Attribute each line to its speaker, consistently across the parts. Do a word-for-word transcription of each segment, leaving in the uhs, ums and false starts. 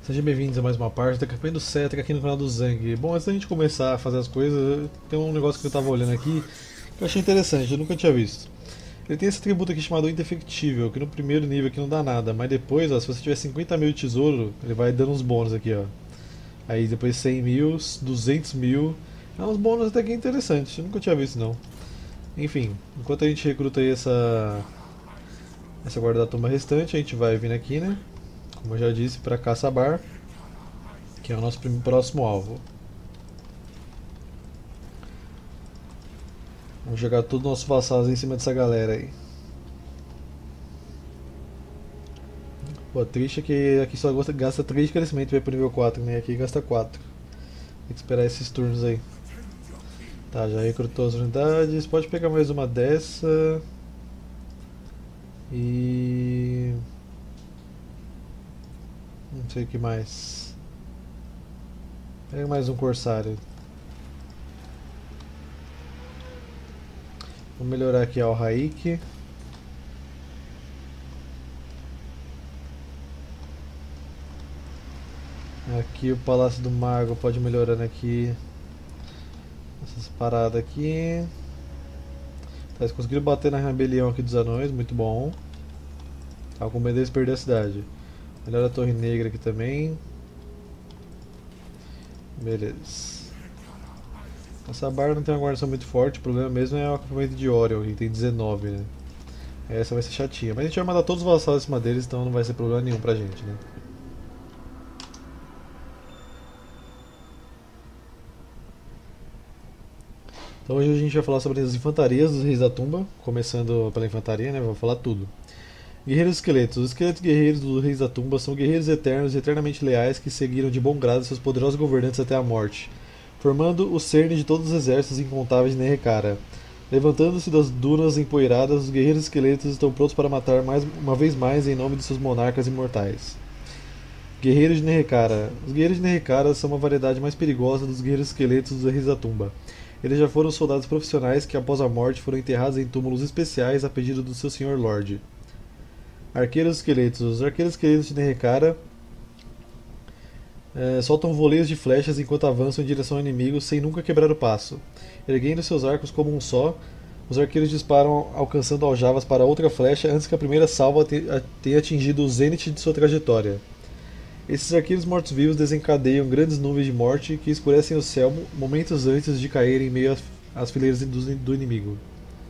Speaker 1: Sejam bem-vindos a mais uma parte da campanha do Cetra aqui no canal do Zang. Bom, antes da gente começar a fazer as coisas, tem um negócio que eu tava olhando aqui que eu achei interessante, eu nunca tinha visto. Ele tem esse atributo aqui chamado Indefectível, que no primeiro nível aqui não dá nada, mas depois, ó, se você tiver cinquenta mil de tesouro, ele vai dando uns bônus aqui, ó. Aí depois cem mil, duzentos mil, é uns bônus até que interessantes, eu nunca tinha visto não. Enfim, enquanto a gente recruta aí essa, essa guarda da tumba restante, a gente vai vindo aqui, né? Como eu já disse, para Caçabar, que é o nosso próximo alvo. Vamos jogar todos os nossos vassalos em cima dessa galera aí. Pô, triste é que aqui só gasta três de crescimento para ir pro nível quatro, né? Aqui gasta quatro. Tem que esperar esses turnos aí. Tá, já recrutou as unidades. Pode pegar mais uma dessa. E... não sei o que mais. Pega mais um corsário. Vou melhorar aqui a Alraik. Aqui o Palácio do Mago pode ir melhorando aqui essas paradas aqui. Tá, eles conseguiram bater na rebelião aqui dos anões, muito bom. Tava com medo deles perder a cidade. Melhora a Torre Negra aqui também. Beleza. Essa barra não tem uma guarnição muito forte, o problema mesmo é o acampamento de Orion, que tem dezenove, né? Essa vai ser chatinha, mas a gente vai mandar todos os vassalos em cima deles, então não vai ser problema nenhum pra gente, né? Então hoje a gente vai falar sobre as infantarias dos Reis da Tumba, começando pela infantaria, né? Vou falar tudo. Guerreiros esqueletos. Os esqueletos guerreiros dos Reis da Tumba são guerreiros eternos e eternamente leais que seguiram de bom grado seus poderosos governantes até a morte, formando o cerne de todos os exércitos incontáveis de Nerekara. Levantando-se das dunas empoeiradas, os guerreiros esqueletos estão prontos para matar mais uma vez mais em nome de seus monarcas imortais. Guerreiros de Nerekara. Os guerreiros de Nerekara são uma variedade mais perigosa dos guerreiros esqueletos dos Reis da Tumba. Eles já foram soldados profissionais que, após a morte, foram enterrados em túmulos especiais a pedido do seu senhor Lorde. Arqueiros esqueletos. Os arqueiros esqueletos de Nerekara é, soltam voleios de flechas enquanto avançam em direção ao inimigo sem nunca quebrar o passo. Erguendo seus arcos como um só, os arqueiros disparam alcançando aljavas para outra flecha antes que a primeira salva tenha atingido o zênite de sua trajetória. Esses arqueiros mortos-vivos desencadeiam grandes nuvens de morte que escurecem o céu momentos antes de caírem em meio às fileiras do inimigo.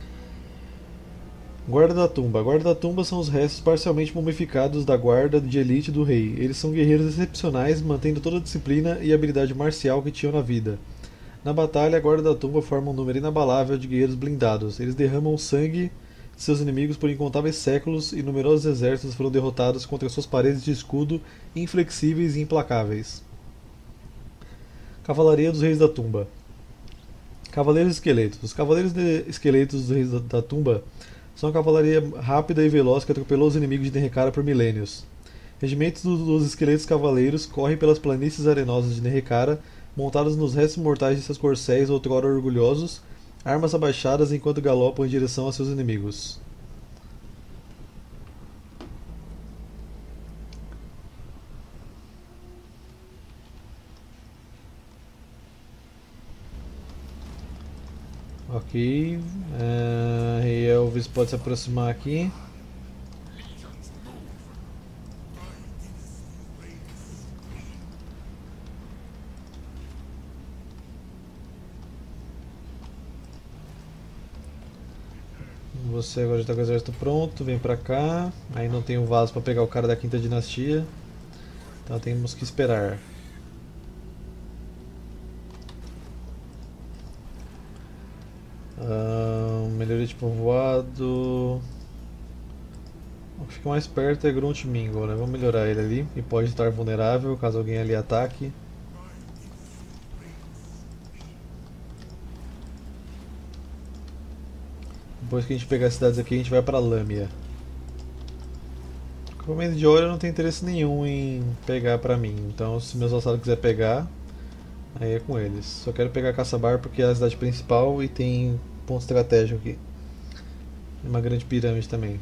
Speaker 1: Guarda da Tumba. Guarda da Tumba são os restos parcialmente mumificados da guarda de elite do rei. Eles são guerreiros excepcionais, mantendo toda a disciplina e habilidade marcial que tinham na vida. Na batalha, a Guarda da Tumba forma um número inabalável de guerreiros blindados. Eles derramam sangue de seus inimigos por incontáveis séculos e numerosos exércitos foram derrotados contra suas paredes de escudo inflexíveis e implacáveis. Cavalaria dos Reis da Tumba. Cavaleiros Esqueletos. Os Cavaleiros de Esqueletos dos Reis da Tumba são a cavalaria rápida e veloz que atropelou os inimigos de Nerekara por milênios. Regimentos dos Esqueletos Cavaleiros correm pelas planícies arenosas de Nerekara, montados nos restos mortais de seus corcéis outrora orgulhosos, armas abaixadas enquanto galopam em direção a seus inimigos. Ok, uh, Rei Elvis pode se aproximar aqui. Você agora já está com o exército pronto, vem pra cá. Aí não tem um vaso para pegar o cara da quinta dinastia. Então temos que esperar. Uh, melhoria de povoado. O que fica mais perto é Grunt Mingle, né? Vamos melhorar ele ali. E pode estar vulnerável caso alguém ali ataque. Depois que a gente pegar as cidades aqui, a gente vai pra Lâmia. O acampamento de Orion não tem interesse nenhum em pegar pra mim. Então, se meus vassalos quiser pegar, aí é com eles. Só quero pegar Caçabar porque é a cidade principal e tem ponto estratégico aqui. E uma grande pirâmide também.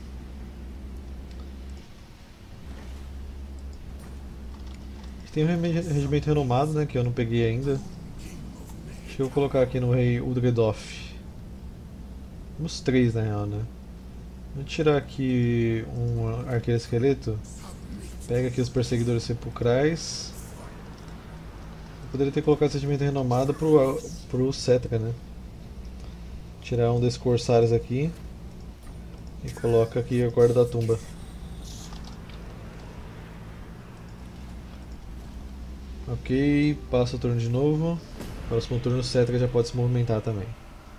Speaker 1: Tem um regimento renomado, né, que eu não peguei ainda. Acho que eu vou colocar aqui no rei Uldredoff. Uns três na real, né? Vou tirar aqui um arqueiro esqueleto. Pega aqui os perseguidores sepulcrais. Eu poderia ter colocado esse regimento renomado pro, pro Cetra, né? Tirar um desses corsários aqui. E coloca aqui a guarda da tumba. Ok, passa o turno de novo. Próximo turno o Cetra já pode se movimentar também.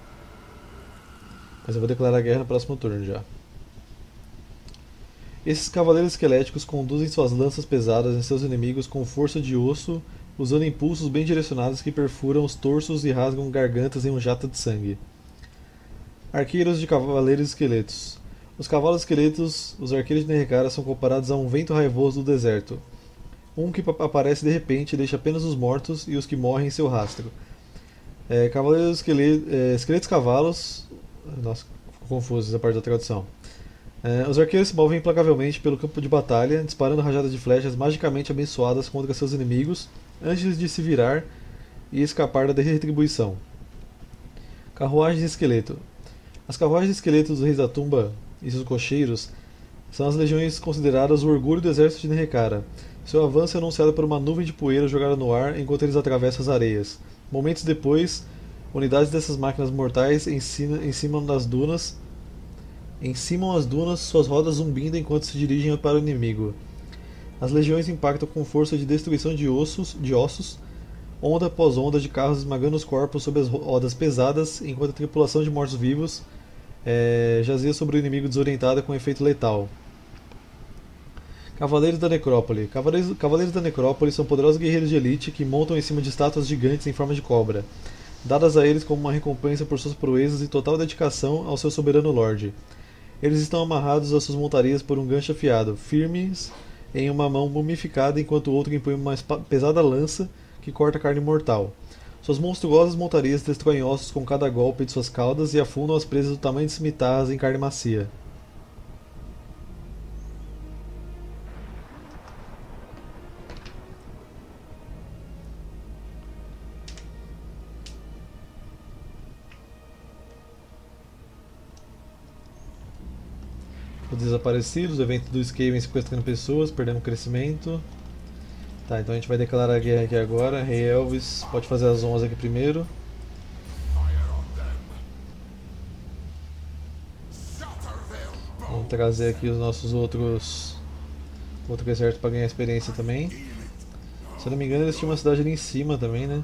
Speaker 1: Mas eu vou declarar guerra no próximo turno já. Esses cavaleiros esqueléticos conduzem suas lanças pesadas em seus inimigos com força de osso, usando impulsos bem direcionados que perfuram os torsos e rasgam gargantas em um jato de sangue. Arqueiros de cavaleiros esqueletos. Os cavalos esqueletos, os arqueiros de Nerekara, são comparados a um vento raivoso do deserto. Um que aparece de repente e deixa apenas os mortos e os que morrem em seu rastro. É, cavaleiros esqueletos, é, esqueletos cavalos. Nossa, ficou confuso essa parte da tradução. É, os arqueiros se movem implacavelmente pelo campo de batalha, disparando rajadas de flechas magicamente abençoadas contra seus inimigos, antes de se virar e escapar da retribuição. Carruagens de esqueleto. As carruagens de esqueletos dos Reis da Tumba e seus cocheiros são as legiões consideradas o orgulho do exército de Nerekara. Seu avanço é anunciado por uma nuvem de poeira jogada no ar enquanto eles atravessam as areias. Momentos depois, unidades dessas máquinas mortais em cima, em cima das dunas, encimam as dunas, suas rodas zumbindo enquanto se dirigem para o inimigo. As legiões impactam com força de destruição de ossos, de ossos, onda após onda de carros esmagando os corpos sob as rodas pesadas, enquanto a tripulação de mortos-vivos é, jazia sobre o inimigo desorientado com efeito letal. Cavaleiros da Necrópole. Cavaleiros, Cavaleiros da Necrópole são poderosos guerreiros de elite que montam em cima de estátuas gigantes em forma de cobra, dadas a eles como uma recompensa por suas proezas e total dedicação ao seu soberano Lorde. Eles estão amarrados às suas montarias por um gancho afiado, firmes em uma mão mumificada, enquanto o outro impõe uma pesada lança que corta carne mortal. Suas monstruosas montarias destroem ossos com cada golpe de suas caudas e afundam as presas do tamanho de cimitarras em carne macia. Os desaparecidos, o evento do Skaven sequestrando pessoas, perdendo crescimento. Tá, então a gente vai declarar a guerra aqui agora. Rei Elvis pode fazer as onze aqui primeiro. Vamos trazer aqui os nossos outros outro exército para ganhar experiência também. Se eu não me engano eles tinham uma cidade ali em cima também, né?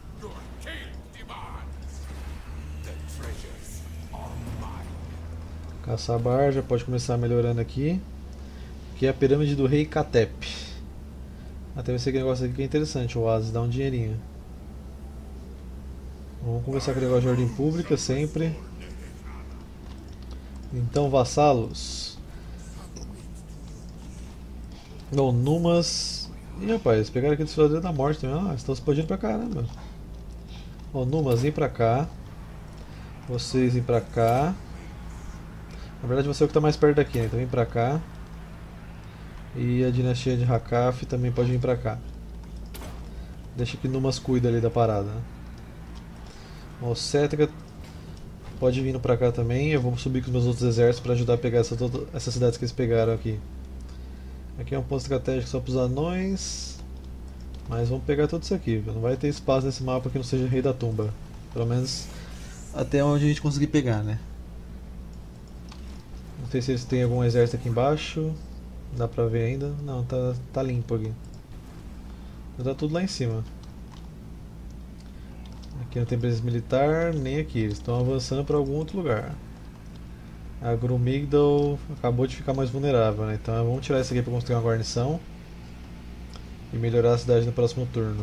Speaker 1: Caçar barja, pode começar melhorando aqui. Aqui é a pirâmide do rei Katep. Até vai ser que negócio aqui que é interessante, o Oasis dá um dinheirinho. Vamos começar com o negócio de ordem pública sempre. Então, vassalos. Não, Numas. Ih, rapaz, pegaram aqui do Desfiladeiro da Morte também. Ah, estão explodindo pra caramba. Ó, Numas, vem pra cá. Vocês vêm pra cá. Na verdade você é o que está mais perto daqui, né? Então vem pra cá. E a dinastia de Hakaf também pode vir pra cá. Deixa que Numas cuida ali da parada, né? O Cetra pode vir pra cá também. Eu vou subir com os meus outros exércitos para ajudar a pegar essa, essas cidades que eles pegaram aqui. Aqui é um ponto estratégico só para os anões. Mas vamos pegar tudo isso aqui. Não vai ter espaço nesse mapa que não seja Rei da Tumba. Pelo menos até onde a gente conseguir pegar, né? Não sei se eles têm algum exército aqui embaixo. Dá pra ver ainda? Não, tá, tá limpo aqui. Tá tudo lá em cima. Aqui não tem presença militar, nem aqui. Eles estão avançando para algum outro lugar. A Grumigdal acabou de ficar mais vulnerável, né? Então vamos tirar isso aqui para construir uma guarnição. E melhorar a cidade no próximo turno.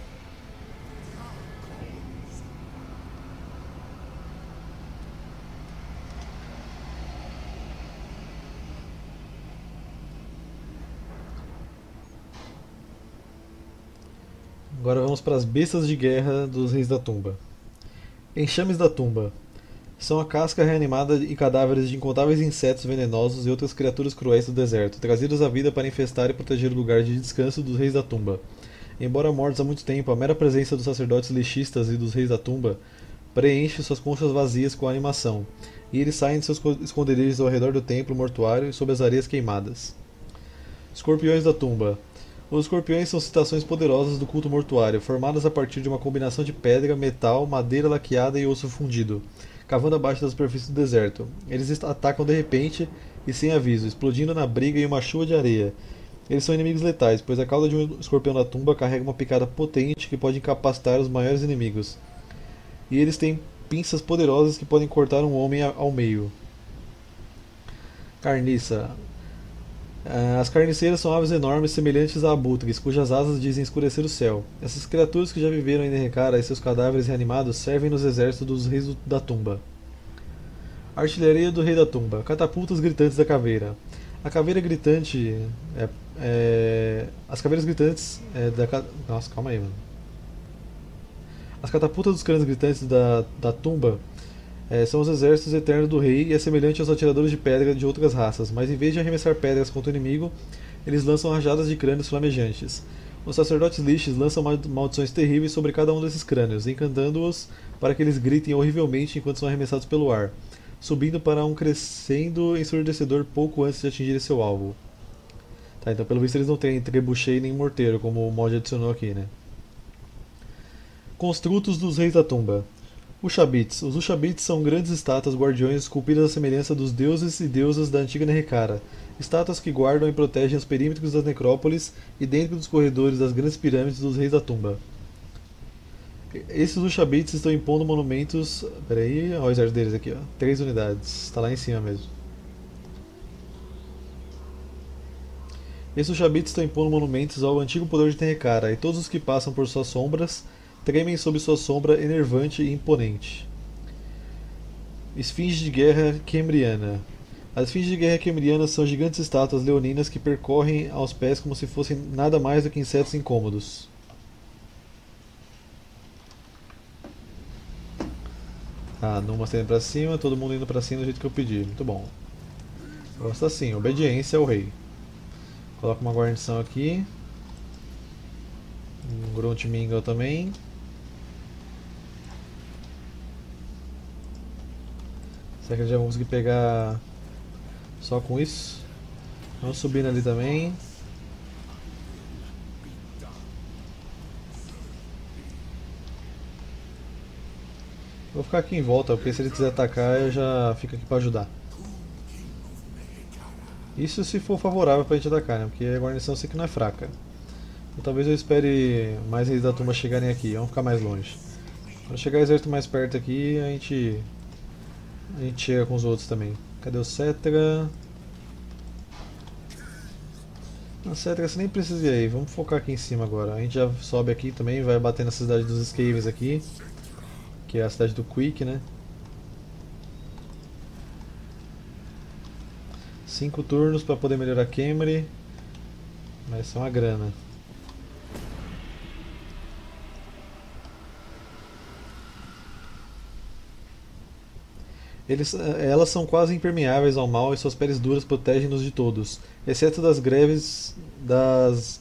Speaker 1: Agora vamos para as bestas de guerra dos Reis da Tumba. Enxames da Tumba. São a casca reanimada e cadáveres de incontáveis insetos venenosos e outras criaturas cruéis do deserto, trazidos à vida para infestar e proteger o lugar de descanso dos Reis da Tumba. Embora mortos há muito tempo, a mera presença dos sacerdotes lixistas e dos reis da tumba preenche suas conchas vazias com a animação, e eles saem de seus esconderijos ao redor do templo mortuário e sob as areias queimadas. Escorpiões da tumba. Os escorpiões são citações poderosas do culto mortuário, formadas a partir de uma combinação de pedra, metal, madeira laqueada e osso fundido, cavando abaixo da superfície do deserto. Eles atacam de repente e sem aviso, explodindo na briga em uma chuva de areia. Eles são inimigos letais, pois a cauda de um escorpião da tumba carrega uma picada potente que pode incapacitar os maiores inimigos. E eles têm pinças poderosas que podem cortar um homem ao meio. Carniça. As carniceiras são aves enormes semelhantes a abutres, cujas asas dizem escurecer o céu. Essas criaturas que já viveram em Nerekara e seus cadáveres reanimados servem nos exércitos dos reis da tumba. Artilharia do rei da tumba. Catapultas gritantes da caveira. A caveira gritante é, é, as caveiras gritantes é, da nossa, calma aí, mano. As catapultas dos crânios gritantes da, da tumba é, são os exércitos eternos do rei e é semelhante aos atiradores de pedra de outras raças, mas em vez de arremessar pedras contra o inimigo, eles lançam rajadas de crânios flamejantes. Os sacerdotes lixes lançam maldições terríveis sobre cada um desses crânios, encantando-os para que eles gritem horrivelmente enquanto são arremessados pelo ar, subindo para um crescendo ensurdecedor pouco antes de atingir seu alvo. Tá, então pelo visto eles não têm trebuchet nem morteiro, como o mod adicionou aqui, né? Construtos dos Reis da Tumba. Ushabtis. Os Ushabtis são grandes estátuas guardiões esculpidas à semelhança dos deuses e deusas da antiga Nerekara. Estátuas que guardam e protegem os perímetros das necrópolis e dentro dos corredores das grandes pirâmides dos Reis da Tumba. Esses Ushabtis estão impondo monumentos... Peraí, olha o exército deles aqui, ó. Três unidades. Está lá em cima mesmo. Esses Ushabtis estão impondo monumentos ao antigo poder de Nerekara, e todos os que passam por suas sombras tremem sob sua sombra enervante e imponente. Esfinge de guerra quembriana. As esfinges de guerra quembrianas são gigantes estátuas leoninas que percorrem aos pés como se fossem nada mais do que insetos incômodos. Ah, Numa indo pra cima, todo mundo indo pra cima do jeito que eu pedi. Muito bom. Gosto assim, obediência ao rei. Coloca uma guarnição aqui. Um Grunt Mingle também. Será que eles já vão conseguir pegar só com isso? Vamos subindo ali também. Vou ficar aqui em volta, porque se ele quiser atacar eu já fico aqui pra ajudar. Isso se for favorável pra gente atacar, né? Porque a guarnição eu sei que não é fraca. Então, talvez eu espere mais reis da tumba chegarem aqui, vamos ficar mais longe. Quando chegar o exército mais perto aqui, a gente... A gente chega com os outros também. Cadê o Cetra? A Cetra você nem precisa ir aí, vamos focar aqui em cima agora. A gente já sobe aqui também, vai bater na cidade dos Skavens aqui. Que é a cidade do Quick, né? Cinco turnos para poder melhorar a Khemri. Mas são uma grana. Eles, elas são quase impermeáveis ao mal e suas peles duras protegem-nos de todos, exceto das greves das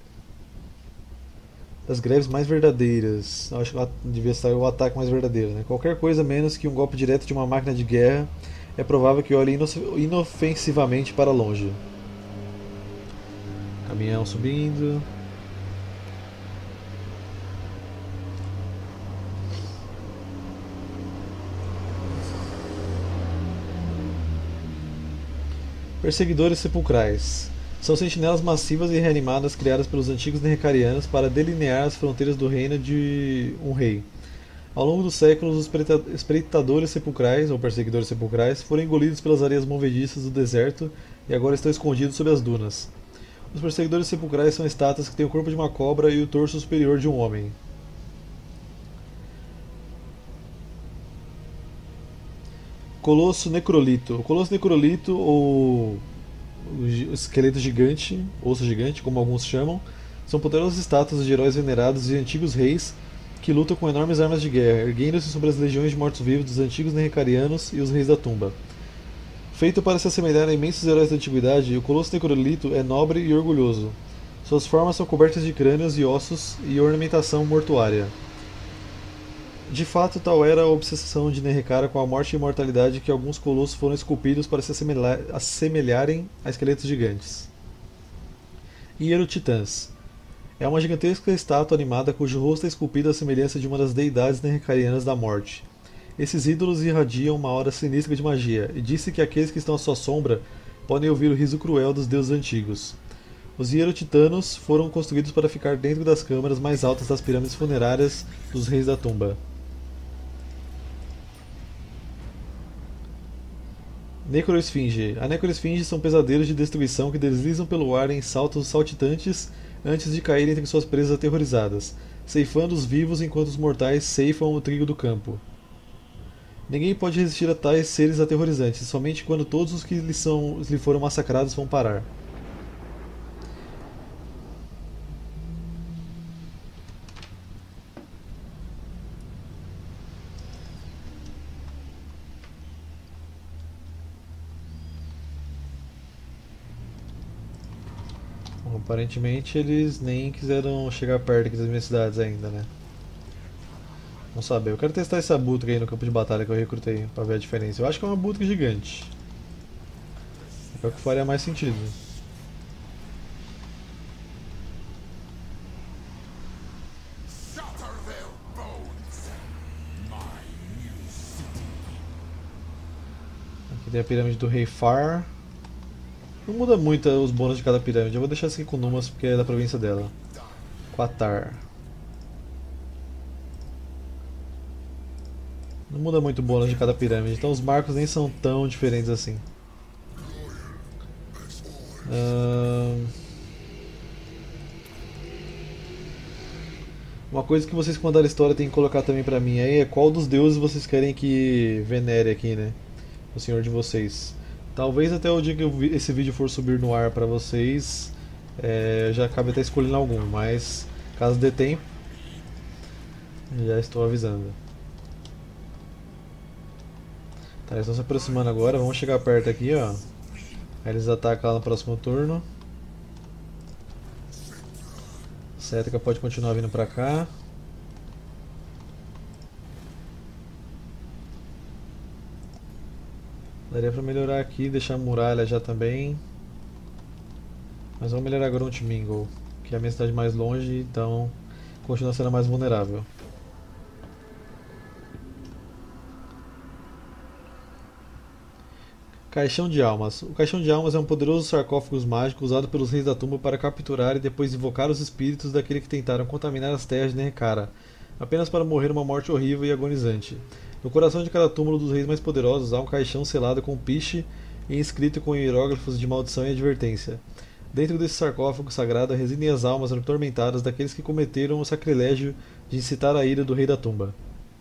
Speaker 1: das greves mais verdadeiras. Eu acho que devia estar o ataque mais verdadeiro, né? Qualquer coisa menos que um golpe direto de uma máquina de guerra é provável que olhe inofensivamente para longe. Caminhão subindo. Perseguidores sepulcrais. São sentinelas massivas e reanimadas criadas pelos antigos Nerekarianos para delinear as fronteiras do reino de um rei. Ao longo dos séculos, os espreitadores sepulcrais, ou perseguidores sepulcrais, foram engolidos pelas areias movediças do deserto e agora estão escondidos sob as dunas. Os perseguidores sepulcrais são estátuas que têm o corpo de uma cobra e o torso superior de um homem. Colosso Necrolito. O Colosso Necrolito, ou o esqueleto gigante, osso gigante, como alguns chamam, são poderosas estátuas de heróis venerados e antigos reis que lutam com enormes armas de guerra, erguendo-se sobre as legiões de mortos-vivos dos antigos Nerekarianos e os reis da tumba. Feito para se assemelhar a imensos heróis da antiguidade, o Colosso Necrolito é nobre e orgulhoso. Suas formas são cobertas de crânios e ossos e ornamentação mortuária. De fato, tal era a obsessão de Nerekara com a morte e imortalidade que alguns colossos foram esculpidos para se assemelhar- assemelharem a esqueletos gigantes. Hierotitãs. É uma gigantesca estátua animada cujo rosto é esculpido à semelhança de uma das deidades nerecarianas da morte. Esses ídolos irradiam uma aura sinistra de magia, e disse que aqueles que estão à sua sombra podem ouvir o riso cruel dos deuses antigos. Os hierotitanos foram construídos para ficar dentro das câmaras mais altas das pirâmides funerárias dos reis da tumba. Necroesfinge. A necroesfinge são pesadelos de destruição que deslizam pelo ar em saltos saltitantes antes de cair entre suas presas aterrorizadas, ceifando os vivos enquanto os mortais ceifam o trigo do campo. Ninguém pode resistir a tais seres aterrorizantes, somente quando todos os que lhe, são, lhe foram massacrados vão parar. Bom, aparentemente eles nem quiseram chegar perto aqui das minhas cidades ainda, né? Vamos saber. Eu quero testar esse abutre aí no campo de batalha que eu recrutei pra ver a diferença. Eu acho que é um abutre gigante. É o que faria mais sentido. Aqui tem a pirâmide do Rei Far. Não muda muito os bônus de cada pirâmide. Eu vou deixar isso aqui com Numas porque é da província dela. Quatar. Não muda muito o bônus de cada pirâmide, então os marcos nem são tão diferentes assim. Ahn, Uma coisa que vocês que mandaram a história tem que colocar também pra mim aí é qual dos deuses vocês querem que venere aqui, né? O senhor de vocês. Talvez até o dia que eu vi- esse vídeo for subir no ar pra vocês, é, eu já acabe até escolhendo algum, mas caso dê tempo, já estou avisando. Tá, eles estão se aproximando agora, vamos chegar perto aqui, ó. Aí eles atacam lá no próximo turno. Cétrica pode continuar vindo pra cá. Daria pra melhorar aqui, deixar a muralha já também. Mas vamos melhorar agora o Mingle, que é a minha cidade mais longe, então continua sendo a mais vulnerável. Caixão de Almas. O Caixão de Almas é um poderoso sarcófago mágico usado pelos Reis da Tumba para capturar e depois invocar os espíritos daqueles que tentaram contaminar as terras de Nerekara, apenas para morrer uma morte horrível e agonizante. No coração de cada túmulo dos reis mais poderosos há um caixão selado com piche e inscrito com hieróglifos de maldição e advertência. Dentro desse sarcófago sagrado residem as almas atormentadas daqueles que cometeram o sacrilégio de incitar a ira do Rei da Tumba.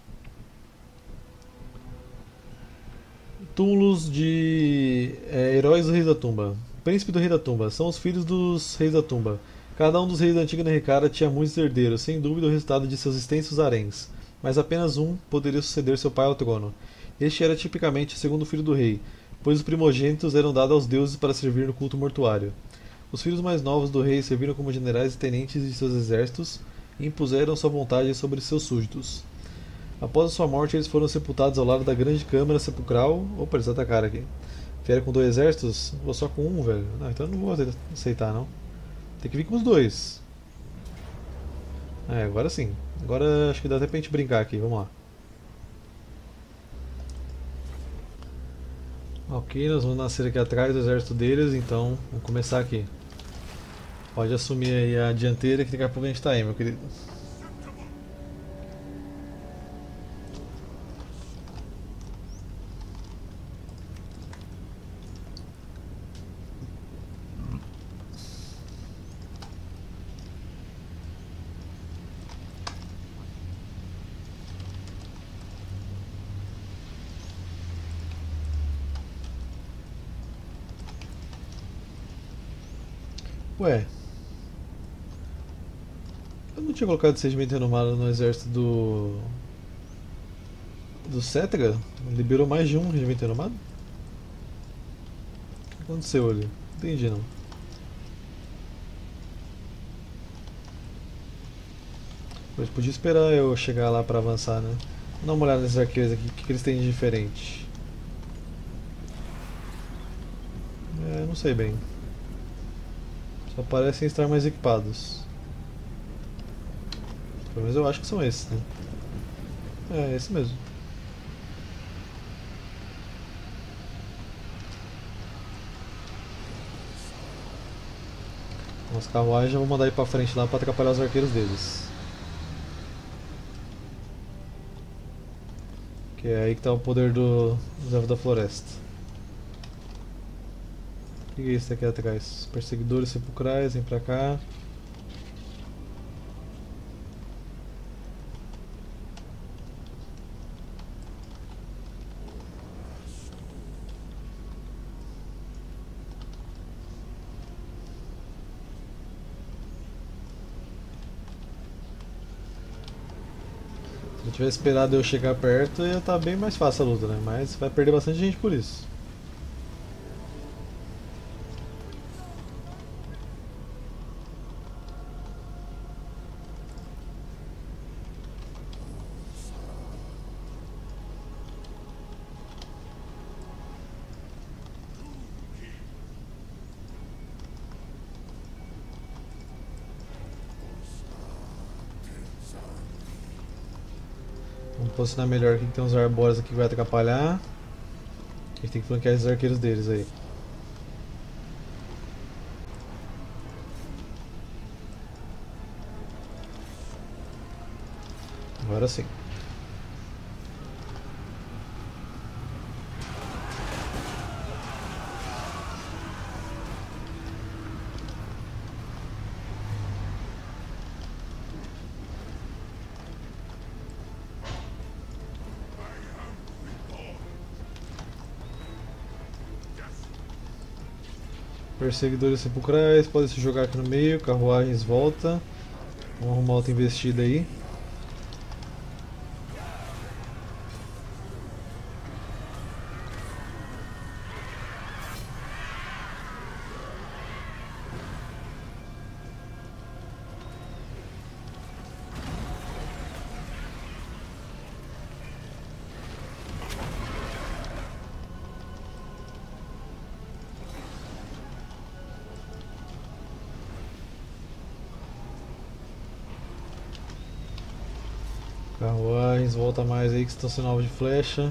Speaker 1: Túmulos de é, heróis do Rei da Tumba. Príncipe do Rei da Tumba. São os filhos dos Reis da Tumba. Cada um dos reis da antiga Nerekara tinha muitos herdeiros, sem dúvida o resultado de seus extensos haréns. Mas apenas um poderia suceder seu pai ao trono. Este era tipicamente o segundo filho do rei, pois os primogênitos eram dados aos deuses para servir no culto mortuário. Os filhos mais novos do rei serviram como generais e tenentes de seus exércitos e impuseram sua vontade sobre seus súditos. Após a sua morte, eles foram sepultados ao lado da grande câmara sepulcral. Opa, eles atacaram aqui. Vieram com dois exércitos? Vou só com um, velho. Não, então eu não vou aceitar, não. Tem que vir com os dois. É, agora sim. Agora acho que dá até pra gente brincar aqui, vamos lá. Ok, nós vamos nascer aqui atrás do exército deles, então vamos começar aqui. Pode assumir aí a dianteira que daqui a pouco a gente tá aí, meu querido. Ué, eu não tinha colocado esse regimento renomado no exército do. do Cetra? Liberou mais de um regimento renomado? O que aconteceu ali? Não entendi não. Eles podiam esperar eu chegar lá pra avançar, né? Vou dar uma olhada nesses arqueiros aqui, o que, que eles têm de diferente. É, não sei bem. Só parecem estar mais equipados. Pelo menos eu acho que são esses, né? É, esse mesmo. As carruagens eu vou mandar ir pra frente lá pra atrapalhar os arqueiros deles. Que é aí que tá o poder do, dos Elfos da Floresta. O que é isso aqui atrás? Perseguidores sepulcrais, vem pra cá. Se eu tivesse esperado eu chegar perto, ia estar bem mais fácil a luta, né? Mas vai perder bastante gente por isso. Vamos posicionar melhor aqui que tem uns arbóreos aqui que vai atrapalhar. A gente tem que flanquear esses arqueiros deles aí. Agora sim. Perseguidores sepulcrais, podem se jogar aqui no meio, carruagens volta. Vamos arrumar outra investida aí. Carruagens, volta mais aí que estão sendo alvo de flecha.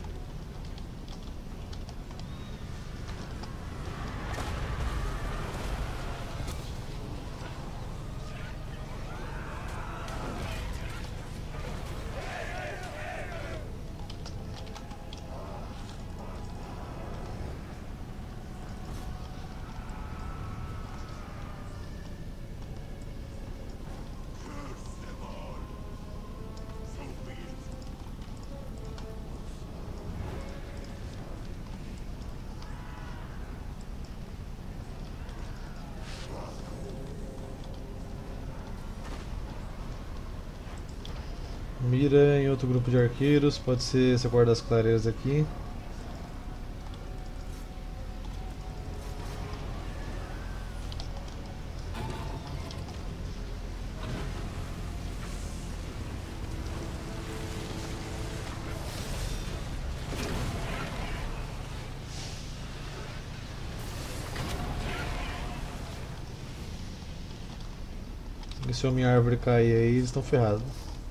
Speaker 1: Mira em outro grupo de arqueiros, pode ser essa guarda das clareiras aqui. E se a minha árvore cair aí, eles estão ferrados.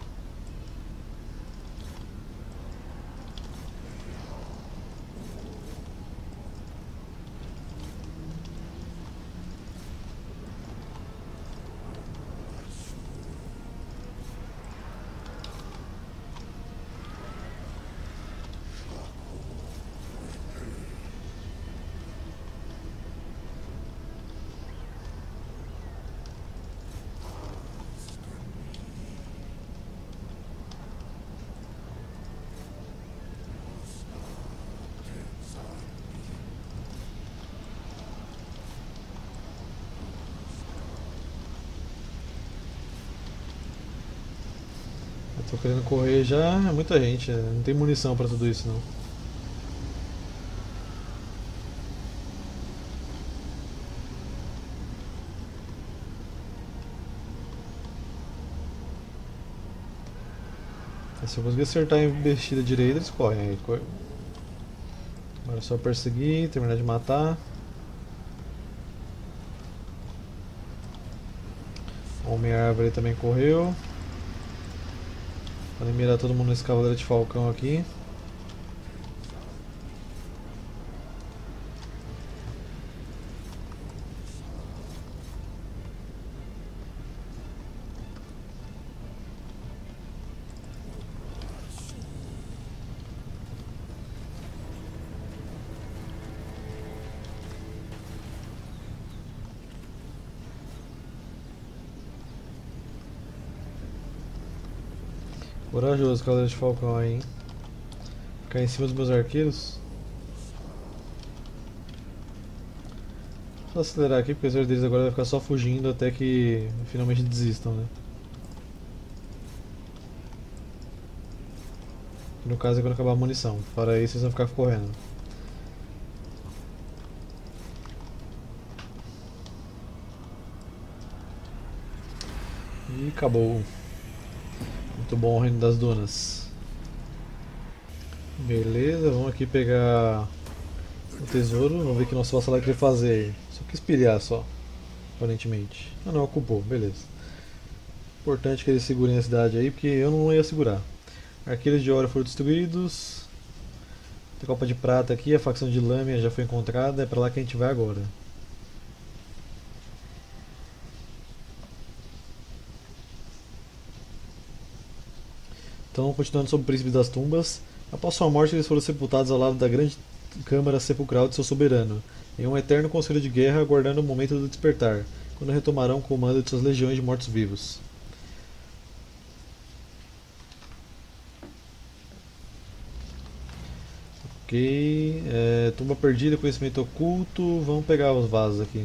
Speaker 1: Eu tô querendo correr já, é muita gente, não tem munição pra tudo isso não. Se eu conseguir acertar a investida direita, eles correm. Aí, correm. Agora é só perseguir, terminar de matar. Homem-árvore também correu. Podem mirar todo mundo nesse cavaleiro de falcão aqui. Corajoso, cavaleiro de falcão aí, hein? Ficar em cima dos meus arqueiros. Vou acelerar aqui porque o exército deles agora vai ficar só fugindo até que finalmente desistam, né? No caso é quando acabar a munição. Fora isso, eles vão ficar correndo. E acabou. Muito bom o Reino das Dunas. Beleza, vamos aqui pegar o tesouro. Vamos ver o que nosso vassalo vai querer fazer. Só quis pilhar só, aparentemente. Ah não, ocupou, beleza. Importante que eles segurem a cidade aí, porque eu não ia segurar. Arqueiros de ouro foram destruídos. Tem copa de prata aqui, a facção de Lâmia já foi encontrada, é pra lá que a gente vai agora. Então, continuando sobre o Príncipe das Tumbas, após sua morte eles foram sepultados ao lado da grande câmara sepulcral de seu soberano, em um eterno conselho de guerra aguardando o momento do despertar, quando retomarão o comando de suas legiões de mortos-vivos. Ok, é, tumba perdida, conhecimento oculto, vamos pegar os vasos aqui.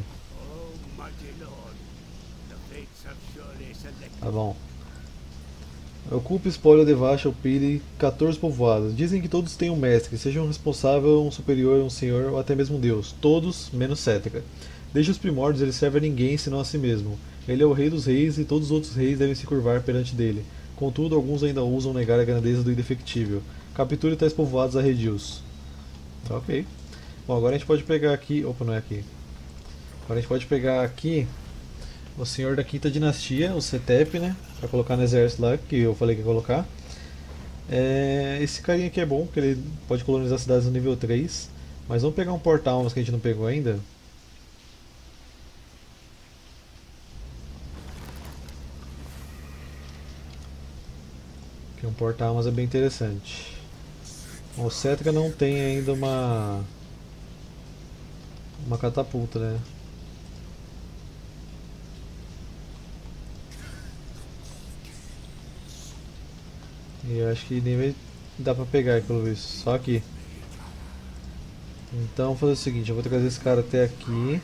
Speaker 1: Tá bom. Ocupe, espólio, devacha, opile quatorze povoados. Dizem que todos têm um mestre, seja um responsável, um superior, um senhor ou até mesmo um deus. Todos, menos Cética. Desde os primórdios ele serve a ninguém senão a si mesmo. Ele é o rei dos reis e todos os outros reis devem se curvar perante dele. Contudo, alguns ainda ousam negar a grandeza do indefectível. Capture tais povoados arredios. Ok. Bom, agora a gente pode pegar aqui... Opa, não é aqui. Agora a gente pode pegar aqui o senhor da quinta dinastia, o Setep, né? Pra colocar no exército lá, que eu falei que ia colocar. É, esse carinha aqui é bom, porque ele pode colonizar cidades no nível três. Mas vamos pegar um porta-almas que a gente não pegou ainda. Que um porta-almas é bem interessante. O Cetra não tem ainda uma... Uma catapulta, né? E eu acho que nem vai dar pra pegar pelo visto, só aqui. Então vou fazer o seguinte, eu vou trazer esse cara até aqui.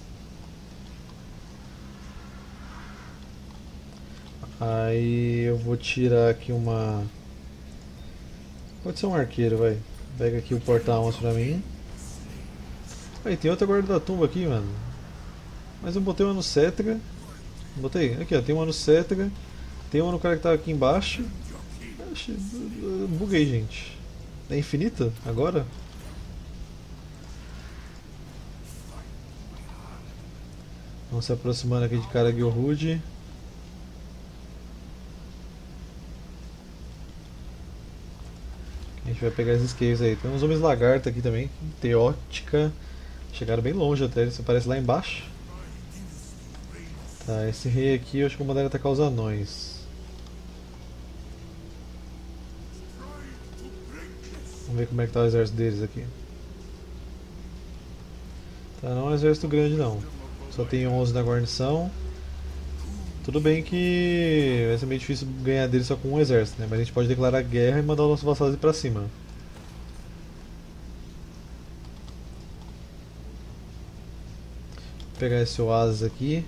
Speaker 1: Aí eu vou tirar aqui uma... Pode ser um arqueiro, vai. Pega aqui o porta-almas pra mim. Aí tem outra guarda da tumba aqui, mano. Mas eu botei uma no Cetra. Botei? Aqui ó, tem uma no Cetra. Tem uma no cara que tá aqui embaixo. Buguei, gente. É infinita? Agora? Vamos se aproximando aqui de Karagyohud. A gente vai pegar esses caves aí. Tem uns homens lagarta aqui também. Teótica. Chegaram bem longe até. Você aparece lá embaixo. Tá, esse rei aqui eu acho que vou mandar ele atacar os anões. Vamos ver como é que tá o exército deles aqui. Tá, não é um exército grande não. Só tem onze na guarnição. Tudo bem que vai ser meio difícil ganhar deles só com um exército, né? Mas a gente pode declarar guerra e mandar os nossos vassalos ir pra cima. Vou pegar esse oásis aqui.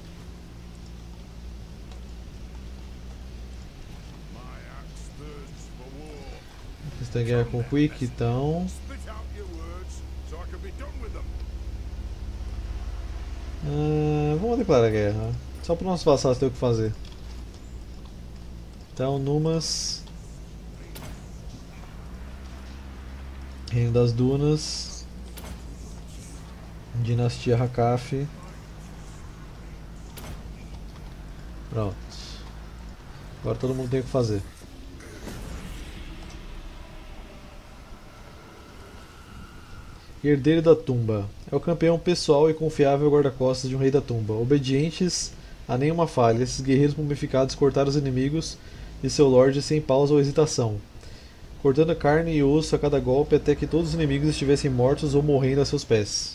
Speaker 1: Estão em guerra com o Quick, então... Ah, vamos declarar guerra. Só para os nossos vassalos ter o que fazer. Então, Numas... Reino das Dunas. Dinastia Hakaf. Pronto. Agora todo mundo tem o que fazer. Herdeiro da Tumba. É o campeão pessoal e confiável guarda-costas de um rei da tumba. Obedientes a nenhuma falha, esses guerreiros mumificados cortaram os inimigos de seu lorde sem pausa ou hesitação, cortando carne e osso a cada golpe até que todos os inimigos estivessem mortos ou morrendo a seus pés.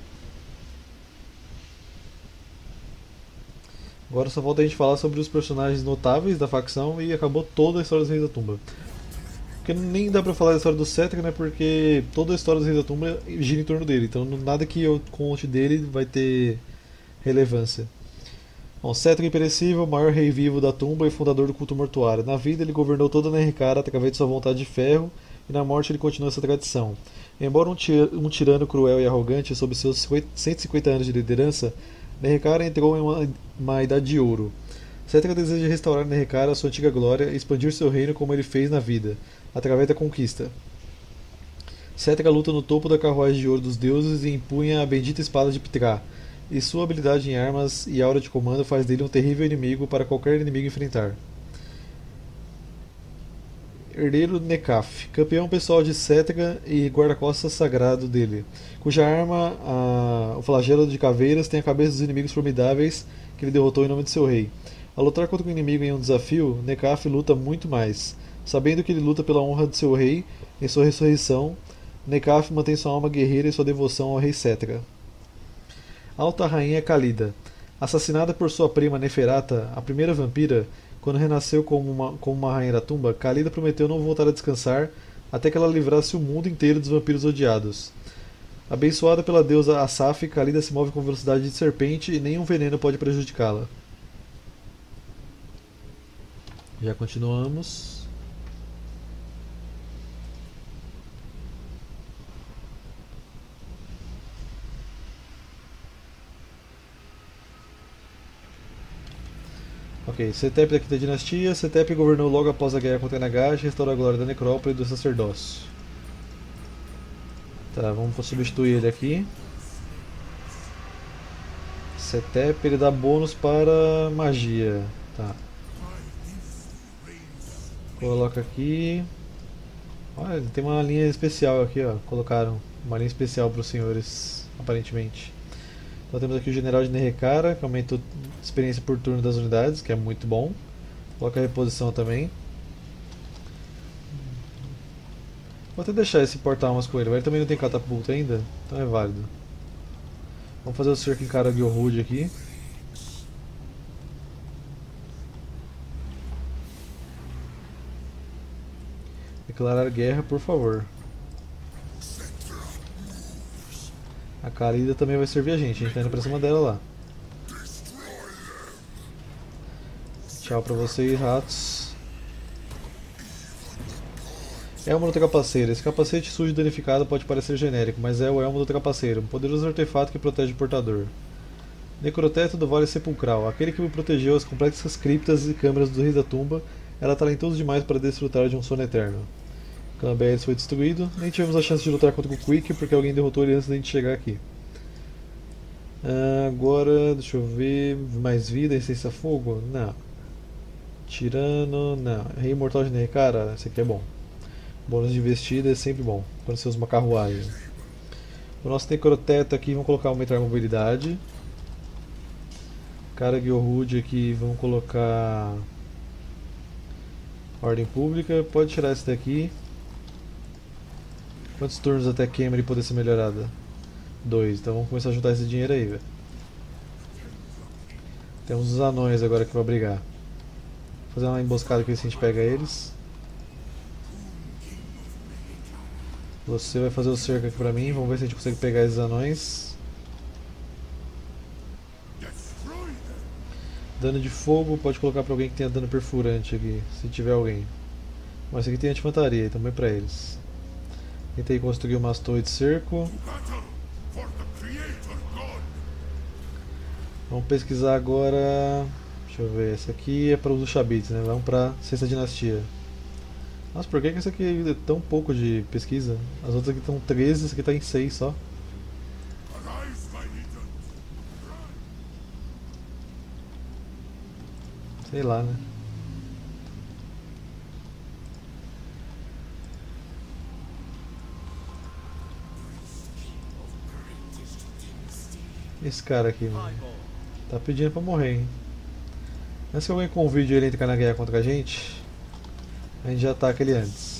Speaker 1: Agora só falta a gente falar sobre os personagens notáveis da facção e acabou toda a história dos Reis da Tumba. Porque nem dá pra falar da história do Cetra, né? Porque toda a história dos Reis da Tumba gira em torno dele. Então nada que eu conte dele vai ter relevância. Bom, Cetra Imperecível, maior rei vivo da tumba e fundador do culto mortuário. Na vida ele governou toda a Nerricara através de sua vontade de ferro, e na morte ele continua essa tradição. Embora um, tir um tirano cruel e arrogante, sob seus cento e cinquenta anos de liderança, Nerricara entrou em uma, uma idade de ouro. Cetra deseja restaurar Nerricara à sua antiga glória e expandir seu reino como ele fez na vida, através da conquista. Cetra luta no topo da carruagem de ouro dos deuses e empunha a bendita espada de Ptah, e sua habilidade em armas e aura de comando faz dele um terrível inimigo para qualquer inimigo enfrentar. Herdeiro Nekaf, campeão pessoal de Cetra e guarda-costas sagrado dele, cuja arma, a... o flagelo de caveiras, tem a cabeça dos inimigos formidáveis que ele derrotou em nome de seu rei. Ao lutar contra um inimigo em um desafio, Nekaf luta muito mais. Sabendo que ele luta pela honra de seu rei em sua ressurreição, Nekaf mantém sua alma guerreira e sua devoção ao rei Cetra. Alta Rainha Khalida. Assassinada por sua prima Neferata, a primeira vampira, quando renasceu como uma, como uma rainha da tumba, Khalida prometeu não voltar a descansar até que ela livrasse o mundo inteiro dos vampiros odiados. Abençoada pela deusa Asaf, Khalida se move com velocidade de serpente e nenhum veneno pode prejudicá-la. Já continuamos. Ok, Setep da Quinta Dinastia. Setep governou logo após a guerra contra Nagash e restaurou a glória da necrópole e do sacerdócio. Tá, vamos substituir ele aqui. Setep, ele dá bônus para magia. Tá. Coloca aqui. Olha, ele tem uma linha especial aqui, ó. Colocaram uma linha especial para os senhores, aparentemente. Então temos aqui o General de Nerricara, que aumenta a experiência por turno das unidades, que é muito bom. Coloca a reposição também. Vou até deixar esse porta-almas com ele, ele também não tem catapulta ainda, então é válido. Vamos fazer o cerco em Karagyohud aqui. Declarar guerra, por favor. A Khalida também vai servir a gente, a gente tá indo pra cima dela lá. Tchau pra vocês, ratos. Elmo do Trapaceiro. Esse capacete sujo e danificado pode parecer genérico, mas é o Elmo do Trapaceiro, um poderoso artefato que protege o portador. Necroteto do Vale Sepulcral. Aquele que me protegeu as complexas criptas e câmaras do Rei da Tumba era talentoso demais para desfrutar de um sono eterno. O clã B S foi destruído. Nem tivemos a chance de lutar contra o Quick porque alguém derrotou ele antes da gente chegar aqui. Ah, agora, deixa eu ver. Mais vida, essência fogo? Não. Tirano, não. Rei Imortal de Nerricara, esse aqui é bom. Bônus de investida é sempre bom quando você usa uma carruagem. O nosso necroteto aqui, vamos colocar aumentar a mobilidade. Karagyohud aqui, vamos colocar ordem pública. Pode tirar esse daqui. Quantos turnos até Khemri poder ser melhorada? Dois. Então vamos começar a juntar esse dinheiro aí, velho. Temos os anões agora aqui pra brigar. Vou fazer uma emboscada aqui se a gente pega eles. Você vai fazer o cerco aqui pra mim. Vamos ver se a gente consegue pegar esses anões. Dano de fogo, pode colocar pra alguém que tenha dano perfurante aqui, se tiver alguém. Mas esse aqui tem anti-infantaria, então vai pra eles. Tentei construir umas torres de cerco. Vamos pesquisar agora. Deixa eu ver, essa aqui é para os Ushabtis, né? Vamos para Sexta Dinastia. Nossa, por que, que esse aqui é tão pouco de pesquisa? As outras aqui estão treze, esse aqui tá em seis só. Sei lá, né? Esse cara aqui, mano. Tá pedindo pra morrer, hein? Antes que alguém convide ele a entrar na guerra contra a gente, a gente já ataca ele antes.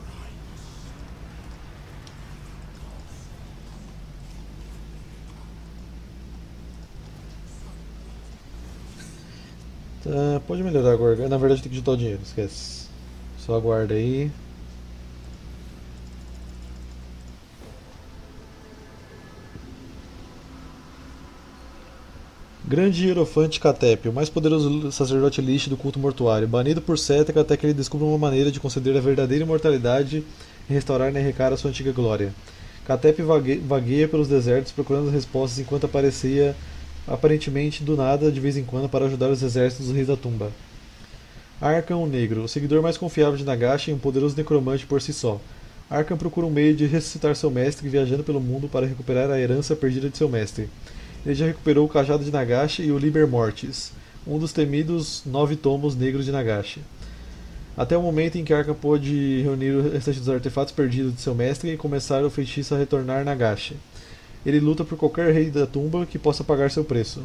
Speaker 1: Tá, pode melhorar agora. Na verdade tem que juntar o dinheiro, esquece. Só aguarda aí. Grande Hierofante Catep, o mais poderoso sacerdote Lich do culto mortuário, banido por Cetra até que ele descubra uma maneira de conceder a verdadeira imortalidade e restaurar Nerrekar a sua antiga glória. Catep vague vagueia pelos desertos procurando respostas enquanto aparecia aparentemente do nada de vez em quando para ajudar os exércitos dos Reis da Tumba. Arkham o Negro, o seguidor mais confiável de Nagashi e um poderoso necromante por si só. Arkham procura um meio de ressuscitar seu mestre viajando pelo mundo para recuperar a herança perdida de seu mestre. Ele já recuperou o Cajado de Nagashi e o Liber Mortis, um dos temidos nove tomos negros de Nagashi. Até o momento em que Arkham pôde reunir o restante dos artefatos perdidos de seu mestre e começar o feitiço a retornar Nagashi. Ele luta por qualquer rei da tumba que possa pagar seu preço.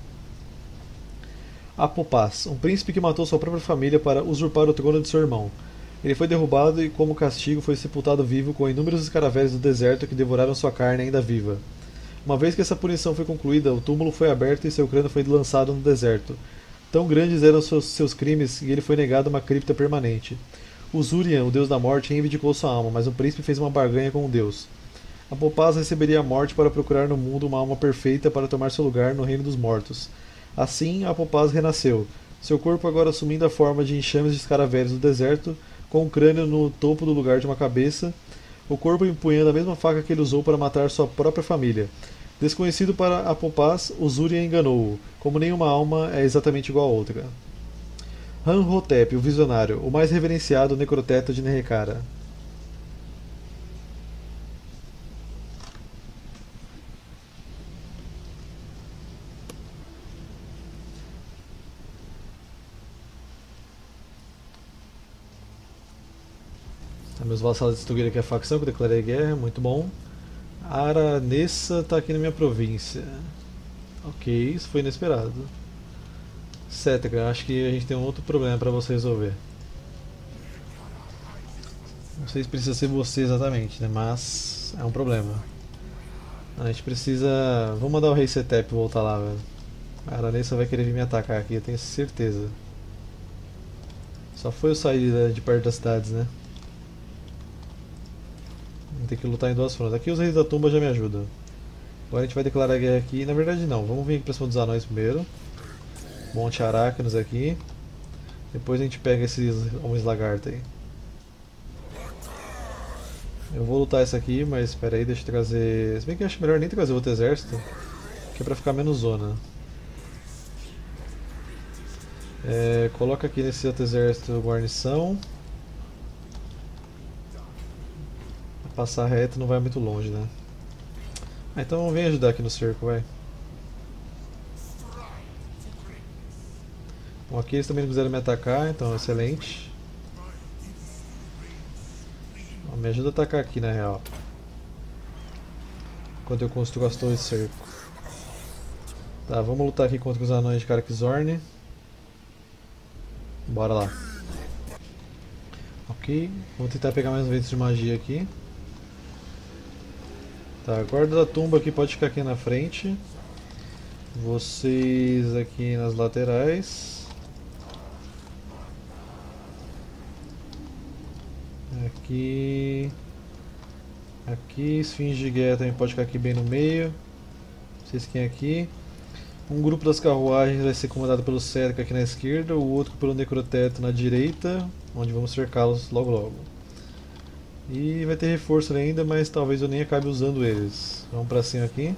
Speaker 1: Apopaz, um príncipe que matou sua própria família para usurpar o trono de seu irmão. Ele foi derrubado e, como castigo, foi sepultado vivo com inúmeros escaravelhos do deserto que devoraram sua carne ainda viva. Uma vez que essa punição foi concluída, o túmulo foi aberto e seu crânio foi lançado no deserto. Tão grandes eram seus, seus crimes que ele foi negado uma cripta permanente. Uzurian, o deus da morte, reivindicou sua alma, mas o príncipe fez uma barganha com o deus. Apopaz receberia a morte para procurar no mundo uma alma perfeita para tomar seu lugar no reino dos mortos. Assim, Apopaz renasceu, seu corpo agora assumindo a forma de enxames de escaravelhos do deserto, com o crânio no topo do lugar de uma cabeça, o corpo empunhando a mesma faca que ele usou para matar sua própria família. Desconhecido para Apopaz, Uzurian enganou-o, como nenhuma alma é exatamente igual a outra. Hanhotep, o Visionário, o mais reverenciado necroteto de Nerrekara. Meus vassalos destruíram aqui a facção que eu declarei guerra, muito bom. Aranessa está aqui na minha província. Ok, isso foi inesperado. Cetra, acho que a gente tem um outro problema para você resolver. Não sei se precisa ser você exatamente, né? Mas é um problema. A gente precisa. Vamos mandar o rei Setep voltar lá, velho. A Aranessa vai querer vir me atacar aqui, eu tenho certeza. Só foi eu sair de perto das cidades, né? Tem que lutar em duas frontes. Aqui os reis da tumba já me ajudam. Agora a gente vai declarar guerra aqui. Na verdade não, vamos vir aqui pra cima dos anões primeiro. Monte Aracnos aqui. Depois a gente pega esses homens lagarto aí. Eu vou lutar esse aqui, mas espera aí, deixa eu trazer... Se bem que eu acho melhor nem trazer outro exército, que é pra ficar menos zona. É, coloca aqui nesse outro exército guarnição. Passar reto não vai muito longe, né? Ah, então vem ajudar aqui no cerco, vai. Bom, aqui eles também não quiseram me atacar, então excelente. Bom, me ajuda a atacar aqui na real. Enquanto eu construo as torres de cerco. Tá, vamos lutar aqui contra os anões de Karakzorn. Bora lá. Ok, vamos tentar pegar mais ventos de magia aqui. Tá, a guarda da tumba aqui pode ficar aqui na frente. Vocês aqui nas laterais. Aqui. Aqui, esfinge de guerra também pode ficar aqui bem no meio. Vocês fiquem aqui. Um grupo das carruagens vai ser comandado pelo Cedric aqui na esquerda, o outro pelo Necroteto na direita, onde vamos cercá-los logo logo. E vai ter reforço ainda, mas talvez eu nem acabe usando eles. Vamos pra cima aqui.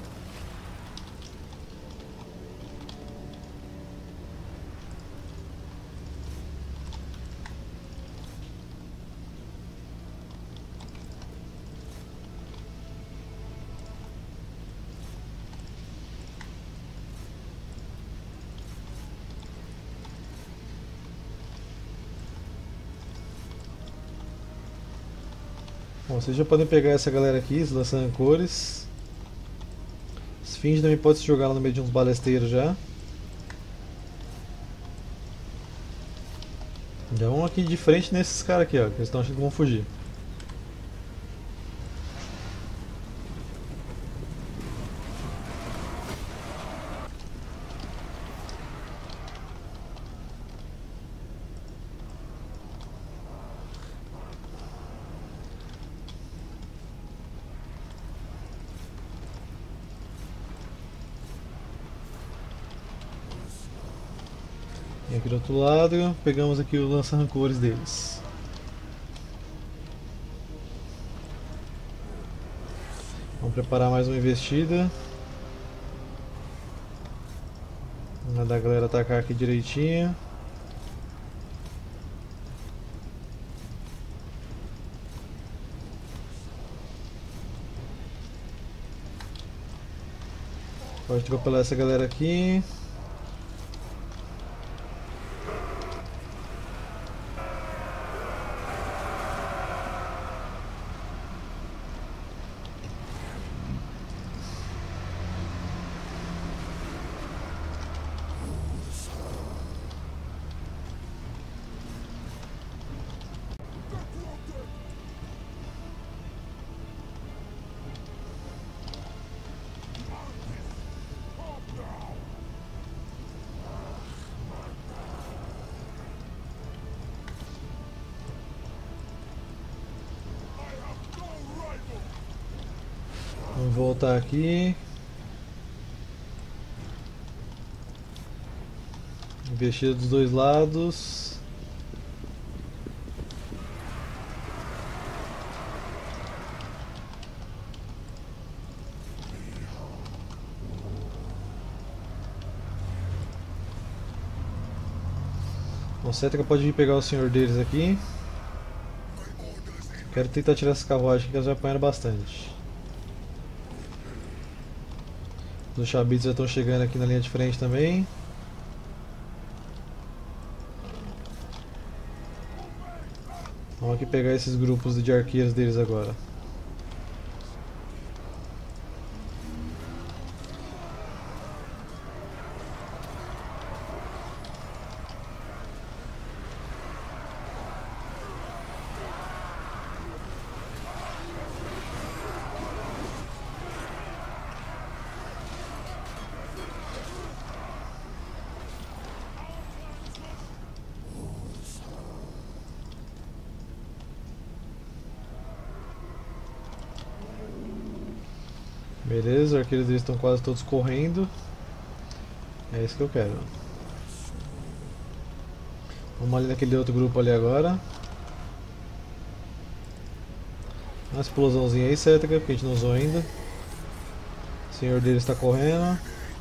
Speaker 1: Bom, vocês já podem pegar essa galera aqui, os lança-rancores. Esfinge também pode se jogar lá no meio de uns balesteiros já. Já vão aqui de frente nesses caras aqui, ó, que eles estão achando que vão fugir. E aqui do outro lado, pegamos aqui o lança-rancores deles. Vamos preparar mais uma investida. Vamos mandar a galera atacar aqui direitinho. Pode atropelar essa galera aqui. Vamos voltar aqui. Investida dos dois lados. O Cetra pode vir pegar o senhor deles aqui. Quero tentar tirar essa carruagem que elas já apanharam bastante. Os Chabitos já estão chegando aqui na linha de frente também. Vamos aqui pegar esses grupos de arqueiros deles agora. Beleza, os arqueiros deles estão quase todos correndo. É isso que eu quero. Vamos ali naquele outro grupo ali agora. Uma explosãozinha aí, Cetra, que a gente não usou ainda. O senhor deles está correndo.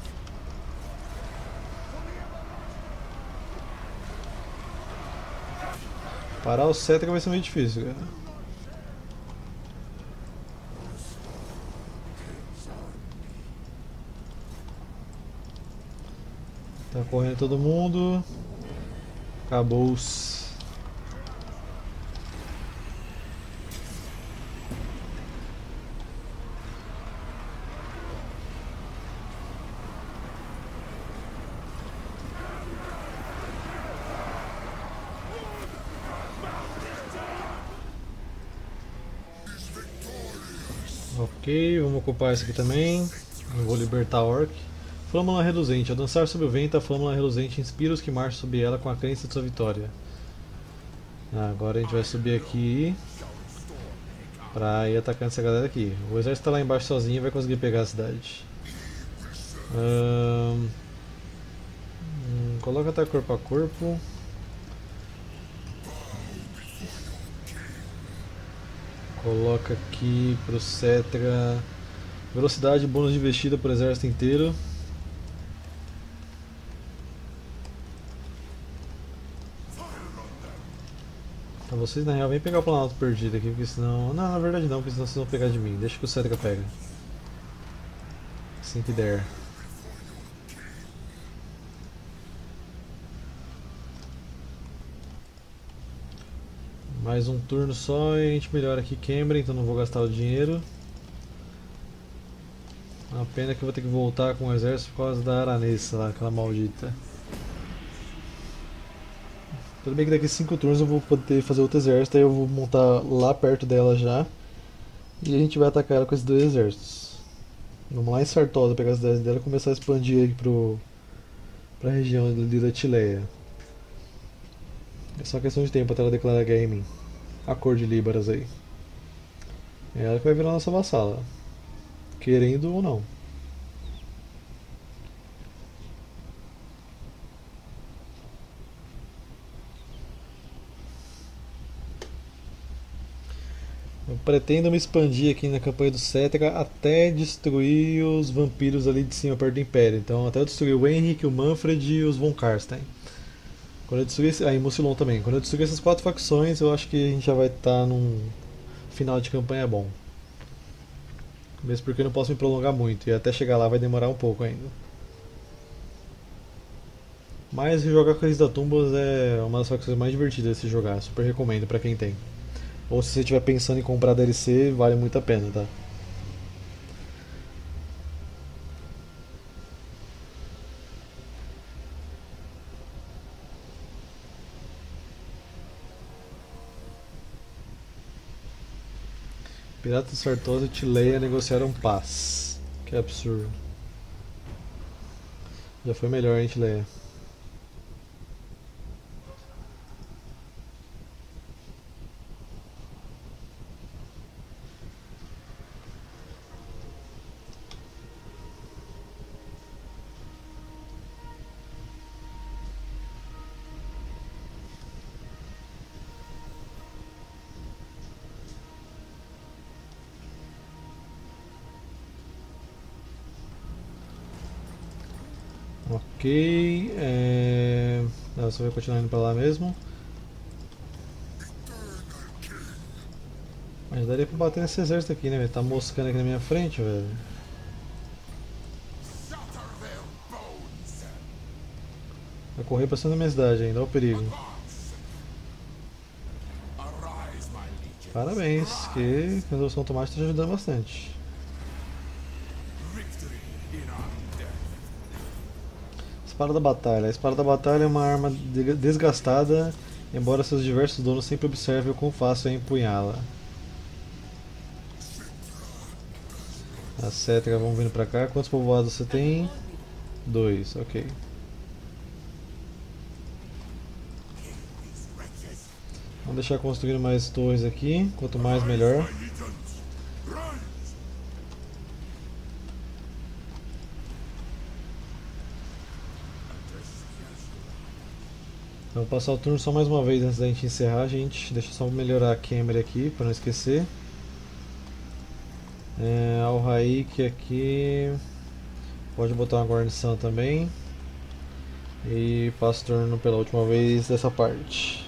Speaker 1: Parar o Cetra vai ser meio difícil, cara. Tá correndo todo mundo. Acabou-se. Ok, vamos ocupar esse aqui também. Eu vou libertar a Orc. Flâmula reluzente. Ao dançar sob o vento, a flâmula reluzente inspira os que marcham sob ela com a crença de sua vitória. Ah, agora a gente vai subir aqui pra ir atacando essa galera aqui. O exército está lá embaixo sozinho e vai conseguir pegar a cidade. Hum, hum, coloca ataque corpo a corpo. Coloca aqui pro Cetra velocidade, bônus de investida para o exército inteiro. Então vocês na real vem pegar o Planalto perdido aqui, porque senão... Não, na verdade não, porque senão vocês vão pegar de mim. Deixa que o Cetra pega. Assim que der. Mais um turno só e a gente melhora aqui Cameron, então não vou gastar o dinheiro. A pena é que eu vou ter que voltar com o exército por causa da Aranessa lá, aquela maldita. Tudo bem que daqui cinco turnos eu vou poder fazer outro exército, aí eu vou montar lá perto dela já. E a gente vai atacar ela com esses dois exércitos. Vamos lá em Sartosa pegar as ideias dela e começar a expandir aqui pro, pra região ali da Tileia. É só questão de tempo até ela declarar guerra em mim. A cor de Líbaras aí. É ela que vai virar nossa vassala. Querendo ou não. Eu pretendo me expandir aqui na campanha do Cetera até destruir os vampiros ali de cima, perto do Império. Então, até eu destruir o Henrique, o Manfred e os Von Karstein. Quando eu destruir. Ah, e Mucilon também. Quando eu destruir essas quatro facções, eu acho que a gente já vai estar tá num final de campanha bom. Mesmo porque eu não posso me prolongar muito. E até chegar lá vai demorar um pouco ainda. Mas jogar com a da Tumbas é uma das facções mais divertidas de se jogar. Super recomendo pra quem tem. Ou se você estiver pensando em comprar D L C, vale muito a pena, tá? Piratas Sartosa e Tileia negociaram paz. Que absurdo. Já foi melhor, hein, Tileia? Ok. É... Ah, você vai continuar indo pra lá mesmo. Mas daria pra bater nesse exército aqui, né? Ele tá moscando aqui na minha frente, velho. Vai correr pra cima da minha cidade ainda, olha o perigo. Parabéns, que a resolução automática está ajudando bastante. Espada da Batalha. A Espada da Batalha é uma arma desgastada, embora seus diversos donos sempre observem o quão fácil é empunhá-la. A Cétrica, vamos vindo pra cá. Quantos povoados você tem? Dois, ok. Vamos deixar construindo mais torres aqui, quanto mais melhor. Vou passar o turno só mais uma vez antes da gente encerrar, gente. Deixa eu só melhorar a câmera aqui, para não esquecer. É, Al-Raik aqui. Pode botar uma guarnição também. E passo o turno pela última vez dessa parte.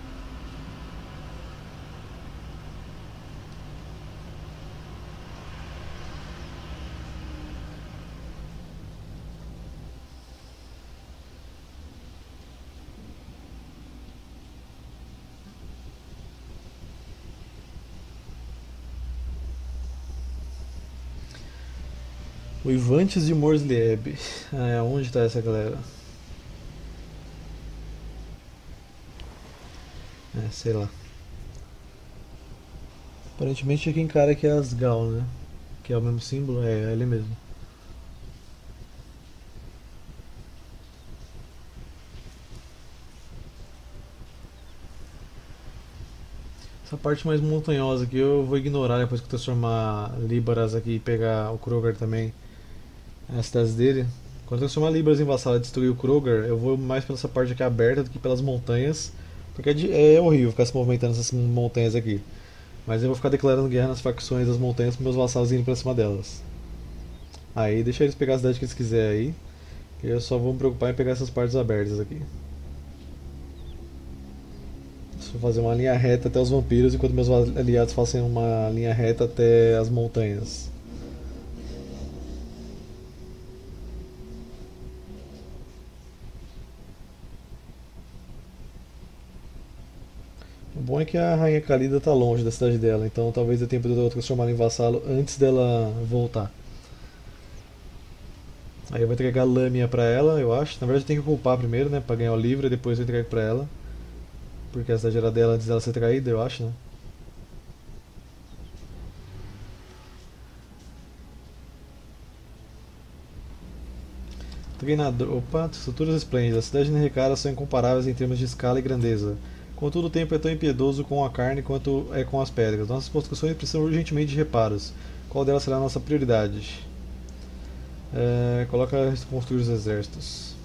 Speaker 1: O Ivantes de Morslieb. Ah, onde está essa galera? É, sei lá. Aparentemente quem cara que é Asgal, né? Que é o mesmo símbolo, é, é ele mesmo. Essa parte mais montanhosa aqui eu vou ignorar depois que eu transformar Líbaras aqui e pegar o Kroger também, as cidades dele. Quando eu transformar Líbaras em vassalo e destruir o Kroger, eu vou mais pela essa parte aqui aberta do que pelas montanhas, porque é, de, é horrível ficar se movimentando nessas montanhas aqui. Mas eu vou ficar declarando guerra nas facções das montanhas para meus vassalos irem pra cima delas. Aí deixa eles pegar a cidade que eles quiserem aí, que eu só vou me preocupar em pegar essas partes abertas aqui. Vou fazer uma linha reta até os vampiros, enquanto meus aliados fazem uma linha reta até as montanhas. O bom é que a Rainha Kalida tá longe da cidade dela, então talvez dê tempo de eu transformá-la em vassalo antes dela voltar. Aí eu vou entregar a lâmina pra ela, eu acho. Na verdade eu tenho que culpar primeiro, né, pra ganhar o livro, e depois eu entrego pra ela. Porque a cidade era dela antes dela ser traída, eu acho, né. Treinador. Opa, estruturas esplêndidas. A cidade de Nerricara são incomparáveis em termos de escala e grandeza. Contudo, o tempo é tão impiedoso com a carne quanto é com as pedras. Nossas construções precisam urgentemente de reparos. Qual delas será a nossa prioridade? É, coloca construir os exércitos.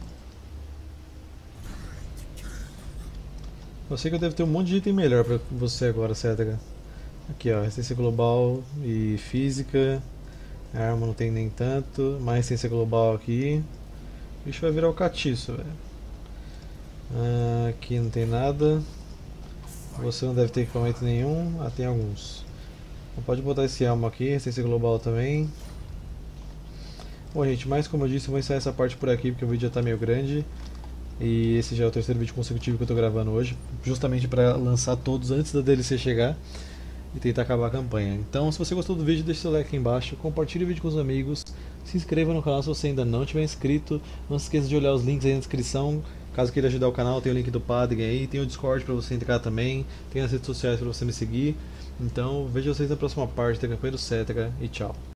Speaker 1: Eu sei que eu devo ter um monte de item melhor pra você agora, Cedra. Aqui, ó, resistência global e física. A arma não tem nem tanto. Mais resistência global aqui. O bicho vai virar o catiço, velho. Ah, aqui não tem nada. Você não deve ter equipamento nenhum. Ah, tem alguns. Então pode botar esse elmo aqui, resistência global também. Bom, gente, mas como eu disse, eu vou encerrar essa parte por aqui porque o vídeo já está meio grande. E esse já é o terceiro vídeo consecutivo que eu estou gravando hoje, justamente para lançar todos antes da D L C chegar e tentar acabar a campanha. Então, se você gostou do vídeo, deixe seu like aqui embaixo, compartilhe o vídeo com os amigos, se inscreva no canal se você ainda não tiver inscrito, não se esqueça de olhar os links aí na descrição. Caso queira ajudar o canal, tem o link do Padre aí, tem o Discord para você entrar também, tem as redes sociais para você me seguir. Então, vejo vocês na próxima parte da campanha do Cetra e tchau.